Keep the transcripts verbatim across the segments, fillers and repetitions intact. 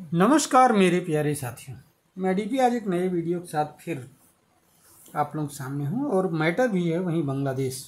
नमस्कार मेरे प्यारे साथियों, मैं डीपी आज एक नए वीडियो के साथ फिर आप लोगों के सामने हूँ और मैटर भी है वहीं बांग्लादेश,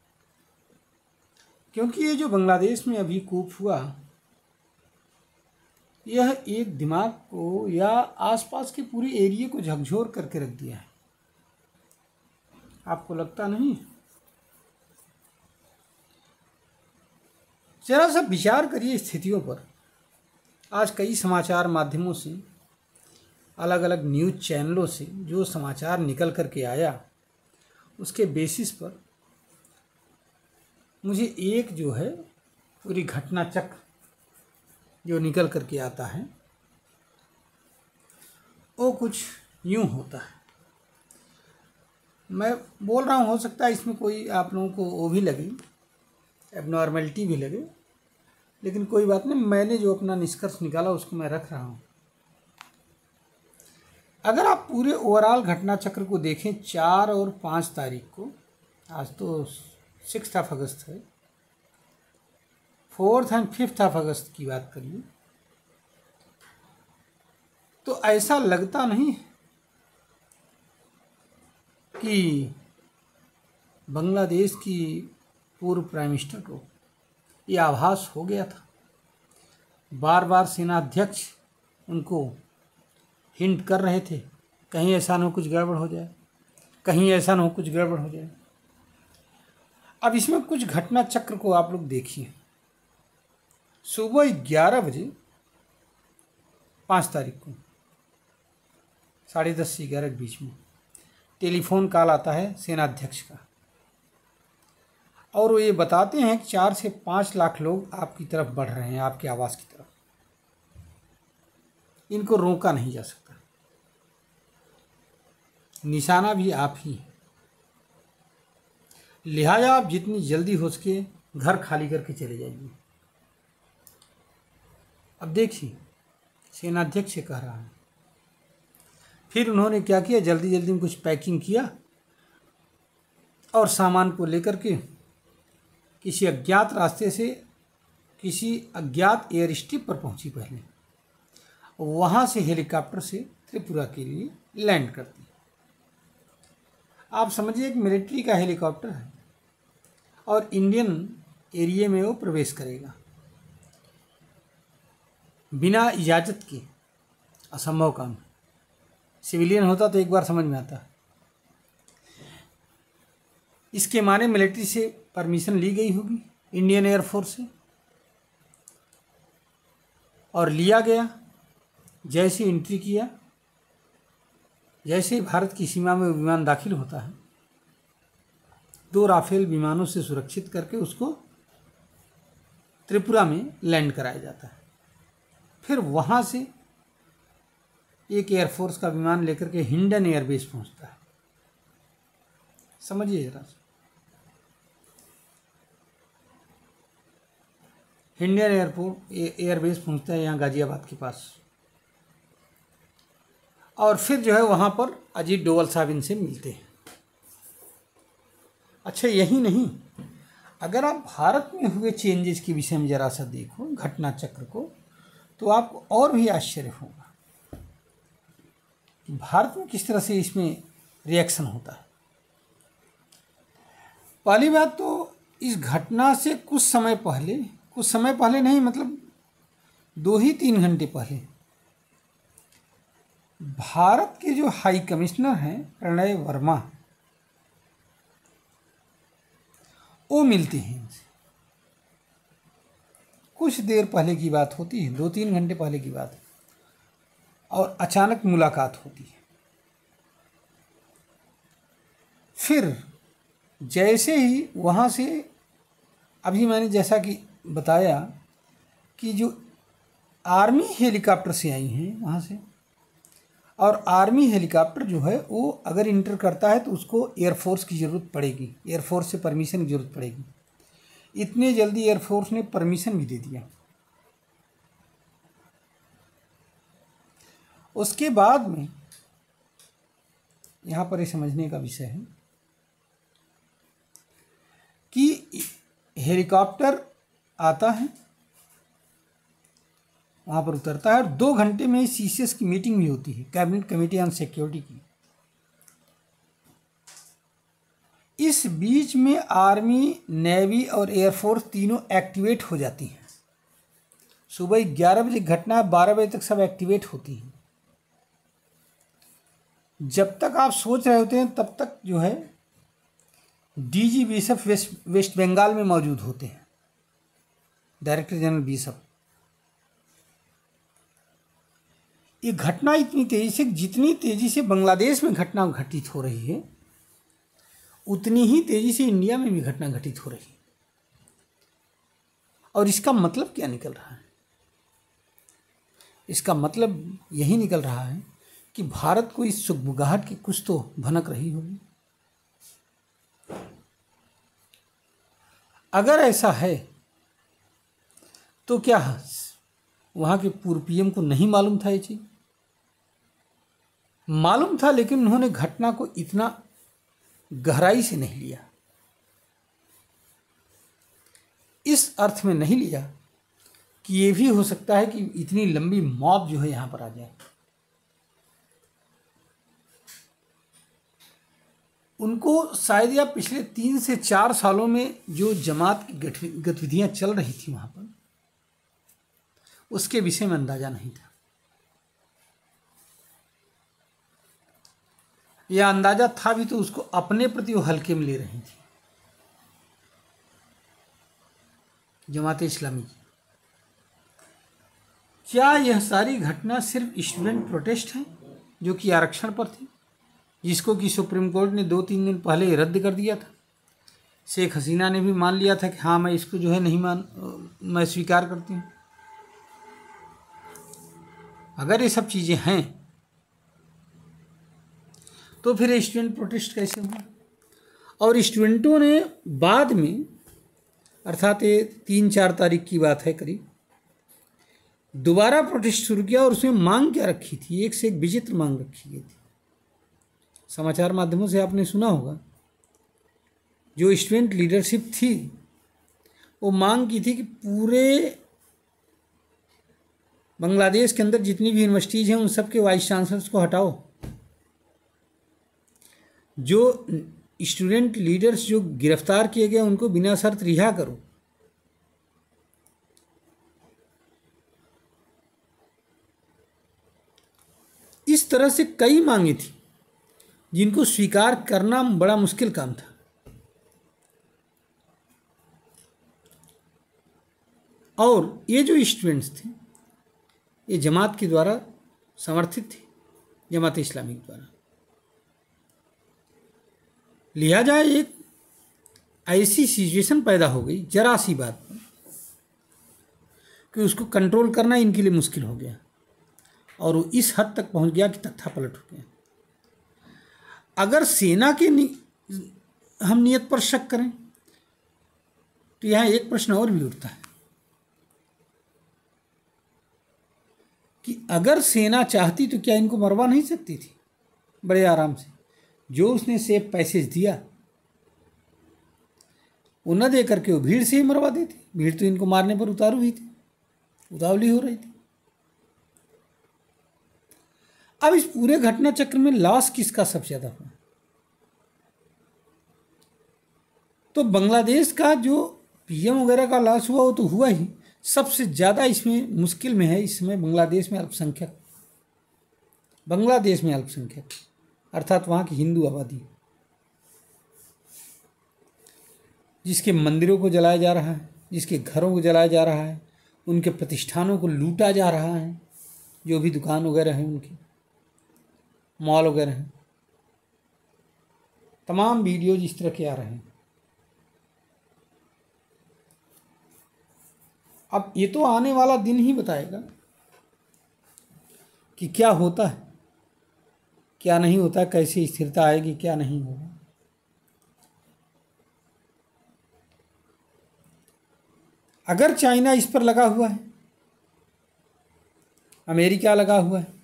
क्योंकि ये जो बांग्लादेश में अभी कूप हुआ यह एक दिमाग को या आसपास के पूरे एरिया को झकझोर करके रख दिया है। आपको लगता नहीं? जरा सा विचार करिए स्थितियों पर। आज कई समाचार माध्यमों से, अलग अलग न्यूज़ चैनलों से जो समाचार निकल कर के आया उसके बेसिस पर मुझे एक जो है पूरी घटना चक्र जो निकल कर के आता है वो कुछ यूँ होता है। मैं बोल रहा हूँ, हो सकता है इसमें कोई आप लोगों को वो भी लगे, एबनॉर्मलिटी भी लगे, लेकिन कोई बात नहीं। मैंने जो अपना निष्कर्ष निकाला उसको मैं रख रहा हूँ। अगर आप पूरे ओवरऑल घटना चक्र को देखें, चार और पाँच तारीख को, आज तो सिक्स ऑफ अगस्त है, fourth and fifth of August की बात करिए तो ऐसा लगता नहीं कि बांग्लादेश की पूर्व प्राइम मिनिस्टर को ये आभास हो गया था। बार बार सेनाध्यक्ष उनको हिंट कर रहे थे, कहीं ऐसा न हो कुछ गड़बड़ हो जाए, कहीं ऐसा न हो कुछ गड़बड़ हो जाए। अब इसमें कुछ घटना चक्र को आप लोग देखिए। सुबह ग्यारह बजे पाँच तारीख को साढ़े दस से ग्यारह के बीच में टेलीफोन कॉल आता है सेनाध्यक्ष का, और वो ये बताते हैं कि चार से पाँच लाख लोग आपकी तरफ बढ़ रहे हैं, आपके आवास की तरफ। इनको रोका नहीं जा सकता, निशाना भी आप ही हैं, लिहाजा आप जितनी जल्दी हो सके घर खाली करके चले जाइए। अब देखिए, सेनाध्यक्ष से कह रहा है। फिर उन्होंने क्या किया, जल्दी जल्दी में कुछ पैकिंग किया और सामान को लेकर के किसी अज्ञात रास्ते से किसी अज्ञात एयर स्ट्रिप पर पहुंची। पहले वहां से हेलीकॉप्टर से त्रिपुरा के लिए लैंड करती। आप समझिए एक मिलिट्री का हेलीकॉप्टर है और इंडियन एरिया में वो प्रवेश करेगा बिना इजाज़त के, असंभव काम। सिविलियन होता तो एक बार समझ में आता। इसके माने मिलिट्री से परमिशन ली गई होगी, इंडियन एयरफोर्स से, और लिया गया। जैसे एंट्री किया, जैसे भारत की सीमा में विमान दाखिल होता है, दो राफेल विमानों से सुरक्षित करके उसको त्रिपुरा में लैंड कराया जाता है। फिर वहाँ से एक एयरफोर्स का विमान लेकर के हिंडन एयरबेस पहुँचता है। समझिए जरा, हिंडन एयरपोर्ट एयरबेस पहुँचता है यहाँ गाजियाबाद के पास, और फिर जो है वहाँ पर अजीत डोवल साहब इनसे मिलते हैं। अच्छा, यही नहीं, अगर आप भारत में हुए चेंजेस के विषय में जरा सा देखो घटना चक्र को, तो आपको और भी आश्चर्य होगा कि भारत में किस तरह से इसमें रिएक्शन होता है। पहली बात तो इस घटना से कुछ समय पहले, कुछ समय पहले नहीं मतलब दो ही तीन घंटे पहले, भारत के जो हाई कमिश्नर हैं प्रणय वर्मा, वो मिलते हैं इनसे। कुछ देर पहले की बात होती है, दो तीन घंटे पहले की बात है, और अचानक मुलाकात होती है। फिर जैसे ही वहाँ से, अभी मैंने जैसा कि बताया कि जो आर्मी हेलीकॉप्टर से आई हैं वहाँ से, और आर्मी हेलीकॉप्टर जो है वो अगर इंटर करता है तो उसको एयरफोर्स की ज़रूरत पड़ेगी, एयरफोर्स से परमिशन की ज़रूरत पड़ेगी। इतने जल्दी एयरफोर्स ने परमिशन भी दे दिया। उसके बाद में यहाँ पर ये समझने का विषय है कि हेलीकॉप्टर आता है, वहाँ पर उतरता है और दो घंटे में सी सी एस की मीटिंग भी होती है, कैबिनेट कमेटी ऑन सिक्योरिटी की। इस बीच में आर्मी, नेवी और एयरफोर्स तीनों एक्टिवेट हो जाती हैं। सुबह ग्यारह बजे घटना, बारह बजे तक सब एक्टिवेट होती हैं। जब तक आप सोच रहे होते हैं तब तक जो है DG BSF west West Bengal में मौजूद होते हैं, डायरेक्टर जनरल बीएसएफ। ये घटना इतनी तेजी से, जितनी तेजी से बांग्लादेश में घटना घटित हो रही है उतनी ही तेजी से इंडिया में भी घटना घटित हो रही है। और इसका मतलब क्या निकल रहा है? इसका मतलब यही निकल रहा है कि भारत को इस सुगबुगाहट की कुछ तो भनक रही होगी। अगर ऐसा है तो क्या वहाँ के पूर्व पीएम को नहीं मालूम था? ये चीज़ मालूम था, लेकिन उन्होंने घटना को इतना गहराई से नहीं लिया। इस अर्थ में नहीं लिया कि ये भी हो सकता है कि इतनी लंबी मॉब जो है यहाँ पर आ जाए। उनको शायद या पिछले तीन से चार सालों में जो जमात की गतिविधियाँ चल रही थी वहाँ पर, उसके विषय में अंदाजा नहीं था। यह अंदाजा था भी तो उसको अपने प्रति वो हल्के में ले रही थी जमात इस्लामी। क्या यह सारी घटना सिर्फ स्टूडेंट प्रोटेस्ट है जो कि आरक्षण पर थी, जिसको कि सुप्रीम कोर्ट ने दो तीन दिन पहले रद्द कर दिया था? शेख हसीना ने भी मान लिया था कि हाँ मैं इसको जो है नहीं मान मैं स्वीकार करती हूँ। अगर ये सब चीज़ें हैं तो फिर स्टूडेंट प्रोटेस्ट कैसे हुआ? और स्टूडेंटों ने बाद में, अर्थात ये तीन चार तारीख की बात है करीब, दोबारा प्रोटेस्ट शुरू किया। और उसमें मांग क्या रखी थी? एक से एक विचित्र मांग रखी गई थी। समाचार माध्यमों से आपने सुना होगा, जो स्टूडेंट लीडरशिप थी वो मांग की थी कि पूरे बांग्लादेश के अंदर जितनी भी यूनिवर्सिटीज़ हैं उन सब के वाइस चांसलर्स को हटाओ। जो स्टूडेंट लीडर्स जो गिरफ्तार किए गए उनको बिना शर्त रिहा करो। इस तरह से कई मांगे थी जिनको स्वीकार करना बड़ा मुश्किल काम था। और ये जो स्टूडेंट्स थे ये जमात के द्वारा समर्थित थे, जमात इस्लामी के द्वारा। लिहाजा एक ऐसी सिचुएशन पैदा हो गई जरा सी बात पर कि उसको कंट्रोल करना इनके लिए मुश्किल हो गया और वो इस हद तक पहुंच गया कि तख्ता पलट हो गया। अगर सेना के नि, हम नियत पर शक करें तो यहाँ एक प्रश्न और भी उठता है कि अगर सेना चाहती तो क्या इनको मरवा नहीं सकती थी बड़े आराम से? जो उसने सेफ पैसेज दिया वो न दे करके वो भीड़ से ही मरवा देती। भीड़ तो इनको मारने पर उतारू ही थी, उतावली हो रही थी। अब इस पूरे घटना चक्र में लॉस किसका सबसे ज़्यादा हुआ? तो बांग्लादेश का जो पीएम वगैरह का लॉस हुआ वो तो हुआ ही, सबसे ज़्यादा इसमें मुश्किल में है इस समय बांग्लादेश में अल्पसंख्यक। बांग्लादेश में अल्पसंख्यक अर्थात वहाँ की हिंदू आबादी, जिसके मंदिरों को जलाया जा रहा है, जिसके घरों को जलाया जा रहा है, उनके प्रतिष्ठानों को लूटा जा रहा है, जो भी दुकान वगैरह हैं उनकी, मॉल वगैरह हैं, तमाम वीडियोज इस तरह के आ रहे हैं। अब ये तो आने वाला दिन ही बताएगा कि क्या होता है, क्या नहीं होता, कैसी स्थिरता आएगी, क्या नहीं होगा। अगर चाइना इस पर लगा हुआ है, अमेरिका लगा हुआ है,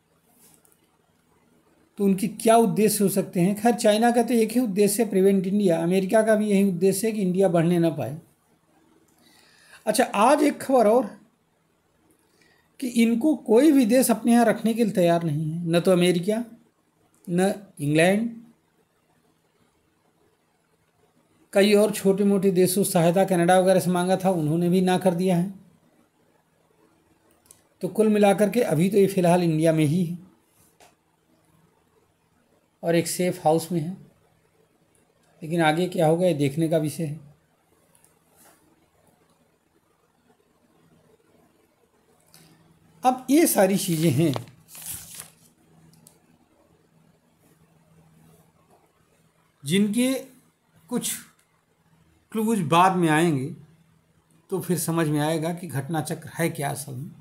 तो उनके क्या उद्देश्य हो सकते हैं? खैर चाइना का तो एक ही उद्देश्य है, प्रिवेंट इंडिया। अमेरिका का भी यही उद्देश्य है कि इंडिया बढ़ने ना पाए। अच्छा, आज एक खबर और कि इनको कोई भी देश अपने यहाँ रखने के लिए तैयार नहीं है, न तो अमेरिका, न इंग्लैंड, कई और छोटे मोटे देशों सहायता कनाडा वगैरह से मांगा था, उन्होंने भी ना कर दिया है। तो कुल मिलाकर के अभी तो ये फिलहाल इंडिया में ही है और एक सेफ हाउस में है, लेकिन आगे क्या होगा ये देखने का विषय है। अब ये सारी चीज़ें हैं जिनके कुछ क्लूज बाद में आएंगे तो फिर समझ में आएगा कि घटना चक्र है क्या असल में।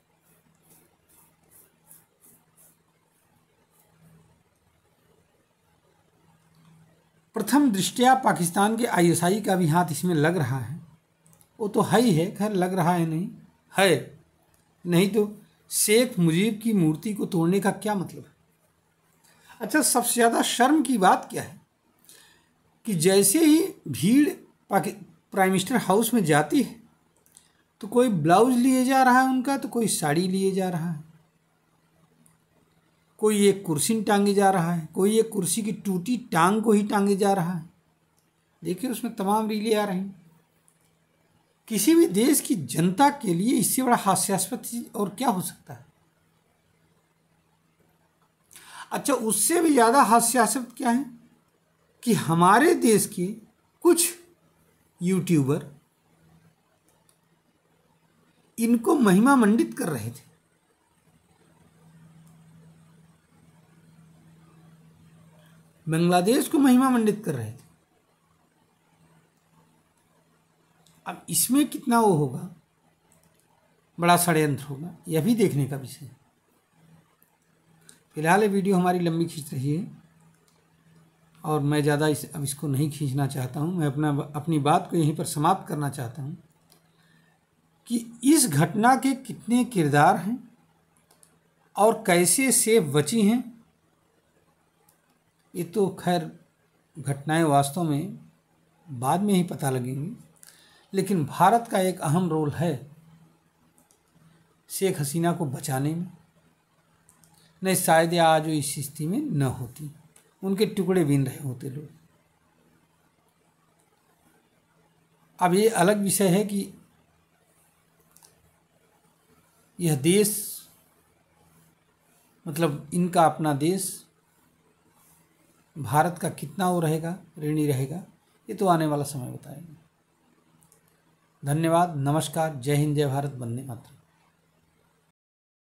प्रथम दृष्टया पाकिस्तान के आईएसआई का भी हाथ इसमें लग रहा है, वो तो है ही है, खैर लग रहा है नहीं है, नहीं तो शेख मुजीब की मूर्ति को तोड़ने का क्या मतलब है। अच्छा, सबसे ज़्यादा शर्म की बात क्या है कि जैसे ही भीड़ प्राइम मिनिस्टर हाउस में जाती है तो कोई ब्लाउज लिए जा रहा है उनका, तो कोई साड़ी लिए जा रहा है, कोई एक कुर्सी टांगे जा रहा है, कोई एक कुर्सी की टूटी टांग को ही टांगे जा रहा है। देखिए उसमें तमाम रीलें आ रही हैं। किसी भी देश की जनता के लिए इससे बड़ा हास्यास्पद चीज और क्या हो सकता है। अच्छा, उससे भी ज़्यादा हास्यास्पद क्या है कि हमारे देश के कुछ यूट्यूबर इनको महिमा मंडित कर रहे थे। बांग्लादेश को महिमा मंडित कर रहे थे। अब इसमें कितना वो होगा, बड़ा षड्यंत्र होगा, यह भी देखने का विषय है। फिलहाल ये वीडियो हमारी लंबी खींच रही है और मैं ज़्यादा इस अब इसको नहीं खींचना चाहता हूँ। मैं अपना अपनी बात को यहीं पर समाप्त करना चाहता हूँ कि इस घटना के कितने किरदार हैं और कैसे सेफ बची हैं, ये तो खैर घटनाएं वास्तव में बाद में ही पता लगेंगी, लेकिन भारत का एक अहम रोल है शेख हसीना को बचाने में। नहीं शायद आज वो इस स्थिति में न होती, उनके टुकड़े बीन रहे होते लोग। अब ये अलग विषय है कि यह देश, मतलब इनका अपना देश भारत का कितना वो रहेगा, ऋणी रहेगा, ये तो आने वाला समय बताएगा। धन्यवाद, नमस्कार, जय हिंद, जय भारत, वंदे मातरम।